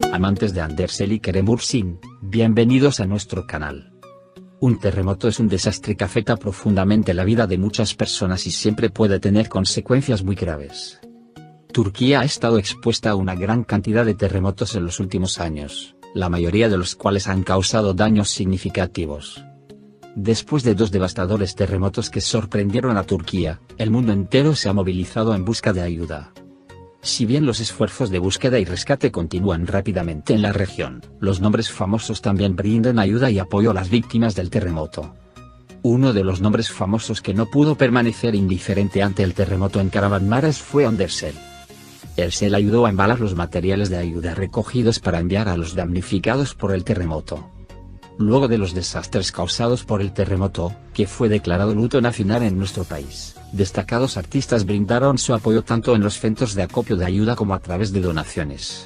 Amantes de Andersen y Kerem Bürsin, bienvenidos a nuestro canal. Un terremoto es un desastre que afecta profundamente la vida de muchas personas y siempre puede tener consecuencias muy graves. Turquía ha estado expuesta a una gran cantidad de terremotos en los últimos años, la mayoría de los cuales han causado daños significativos. Después de dos devastadores terremotos que sorprendieron a Turquía, el mundo entero se ha movilizado en busca de ayuda. Si bien los esfuerzos de búsqueda y rescate continúan rápidamente en la región, los nombres famosos también brindan ayuda y apoyo a las víctimas del terremoto. Uno de los nombres famosos que no pudo permanecer indiferente ante el terremoto en Kahramanmaraş fue Andersen. Él ayudó a embalar los materiales de ayuda recogidos para enviar a los damnificados por el terremoto. Luego de los desastres causados por el terremoto, que fue declarado luto nacional en nuestro país, destacados artistas brindaron su apoyo tanto en los centros de acopio de ayuda como a través de donaciones.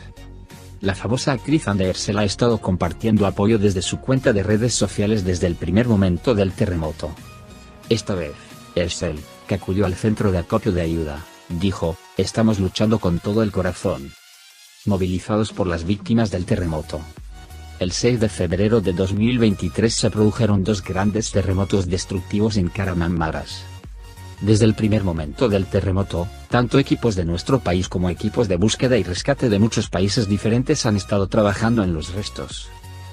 La famosa actriz Andersen ha estado compartiendo apoyo desde su cuenta de redes sociales desde el primer momento del terremoto. Esta vez, Andersen, que acudió al centro de acopio de ayuda, dijo: "Estamos luchando con todo el corazón, movilizados por las víctimas del terremoto". El 6 de febrero de 2023 se produjeron dos grandes terremotos destructivos en Kahramanmaraş. Desde el primer momento del terremoto, tanto equipos de nuestro país como equipos de búsqueda y rescate de muchos países diferentes han estado trabajando en los restos.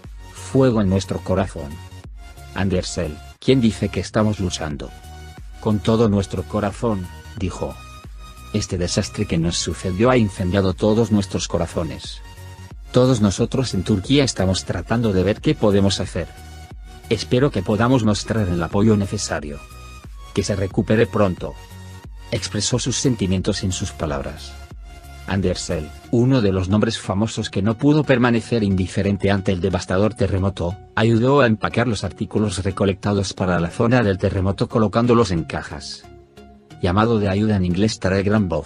Fuego en nuestro corazón. Andersen, quien dice que estamos luchando con todo nuestro corazón, dijo: "Este desastre que nos sucedió ha incendiado todos nuestros corazones. Todos nosotros en Turquía estamos tratando de ver qué podemos hacer. Espero que podamos mostrar el apoyo necesario. Que se recupere pronto". Expresó sus sentimientos en sus palabras. Andersen, uno de los nombres famosos que no pudo permanecer indiferente ante el devastador terremoto, ayudó a empacar los artículos recolectados para la zona del terremoto colocándolos en cajas. Llamado de ayuda en inglés Telegram Bot.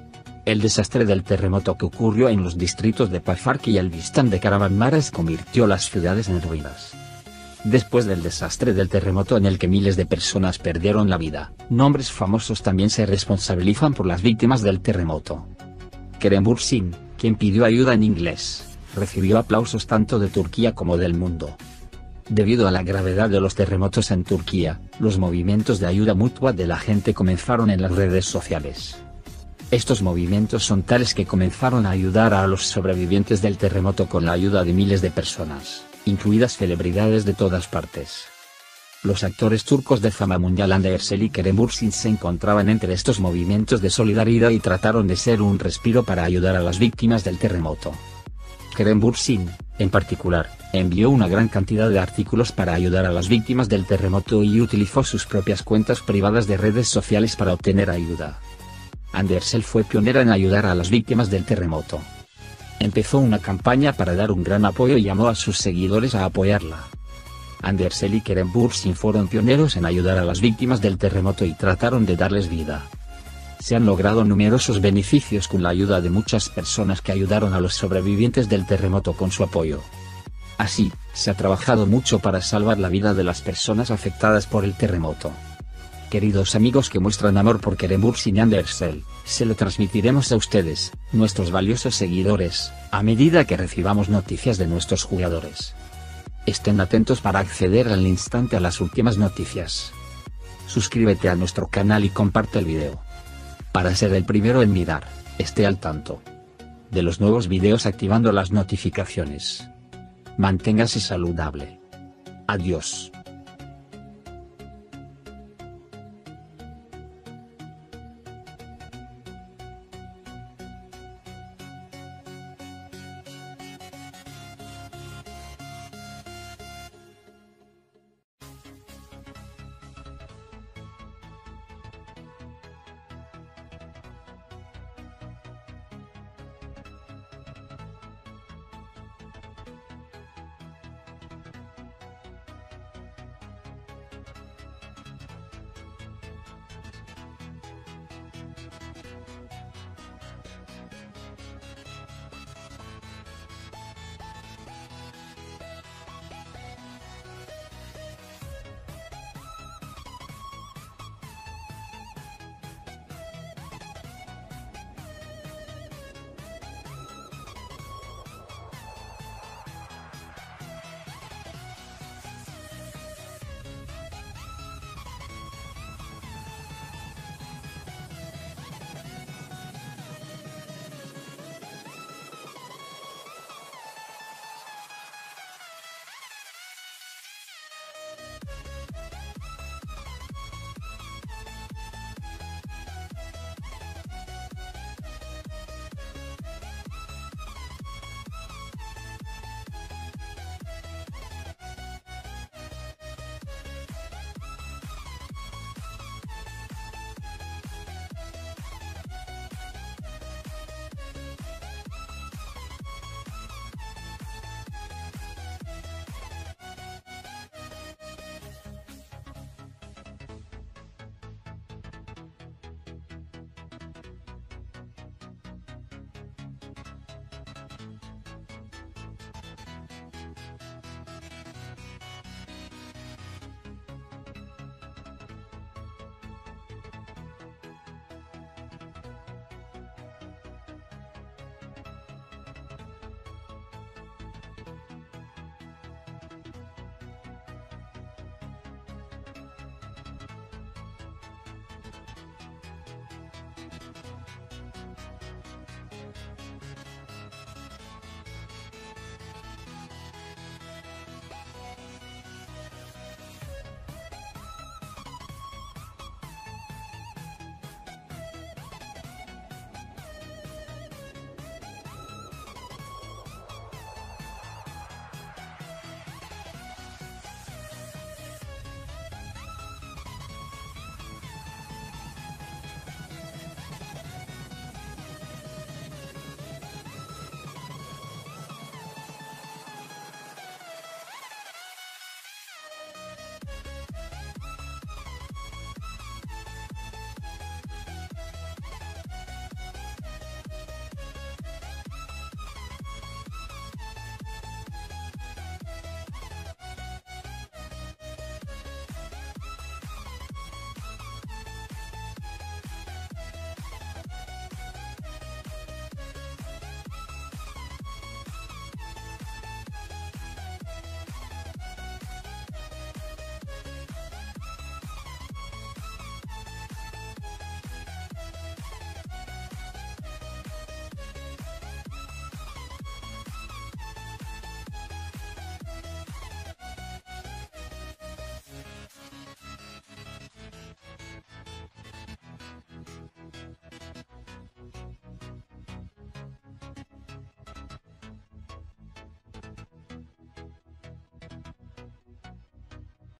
El desastre del terremoto que ocurrió en los distritos de Paşabahçe y Elbistan de Kahramanmaraş convirtió las ciudades en ruinas. Después del desastre del terremoto en el que miles de personas perdieron la vida, nombres famosos también se responsabilizan por las víctimas del terremoto. Kerem Bürsin, quien pidió ayuda en inglés, recibió aplausos tanto de Turquía como del mundo. Debido a la gravedad de los terremotos en Turquía, los movimientos de ayuda mutua de la gente comenzaron en las redes sociales. Estos movimientos son tales que comenzaron a ayudar a los sobrevivientes del terremoto con la ayuda de miles de personas, incluidas celebridades de todas partes. Los actores turcos de fama mundial Andersen y Kerem Bürsin se encontraban entre estos movimientos de solidaridad y trataron de ser un respiro para ayudar a las víctimas del terremoto. Kerem Bürsin, en particular, envió una gran cantidad de artículos para ayudar a las víctimas del terremoto y utilizó sus propias cuentas privadas de redes sociales para obtener ayuda. Andersen fue pionera en ayudar a las víctimas del terremoto. Empezó una campaña para dar un gran apoyo y llamó a sus seguidores a apoyarla. Andersen y Kerem Bürsin fueron pioneros en ayudar a las víctimas del terremoto y trataron de darles vida. Se han logrado numerosos beneficios con la ayuda de muchas personas que ayudaron a los sobrevivientes del terremoto con su apoyo. Así, se ha trabajado mucho para salvar la vida de las personas afectadas por el terremoto. Queridos amigos que muestran amor por Kerem Bürsin y Andersen, se lo transmitiremos a ustedes, nuestros valiosos seguidores, a medida que recibamos noticias de nuestros jugadores. Estén atentos para acceder al instante a las últimas noticias. Suscríbete a nuestro canal y comparte el video. Para ser el primero en mirar, esté al tanto de los nuevos videos activando las notificaciones. Manténgase saludable. Adiós.